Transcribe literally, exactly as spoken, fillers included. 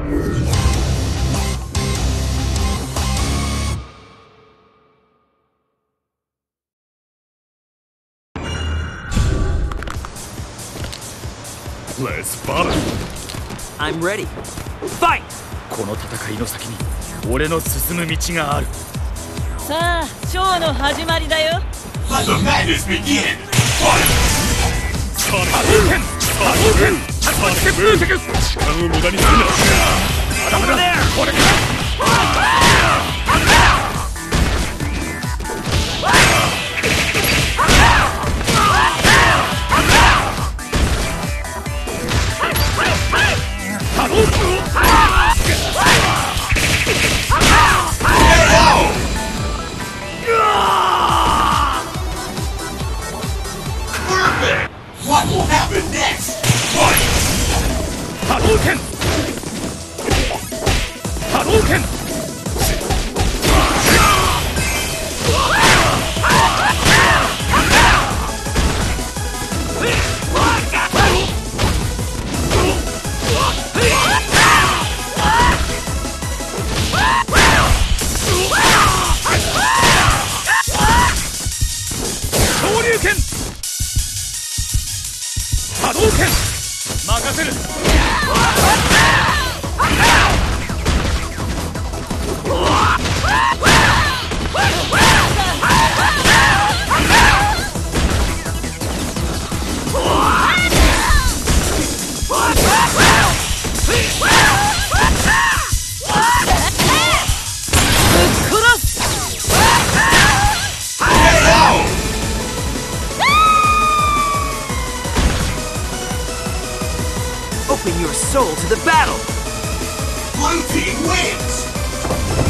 Let's battle. I'm ready. Fight! この戦いの先に俺の進む道がある。 さあ、ショーの始まりだよ。 Let the madness begin. 波動拳、波動拳、時間を無駄にするな。まだまだこれから。 What will happen next? Hadouken! Hadouken! Shoryuken! Hadouken! 任せる。 Open your soul to the battle! Blue team wins!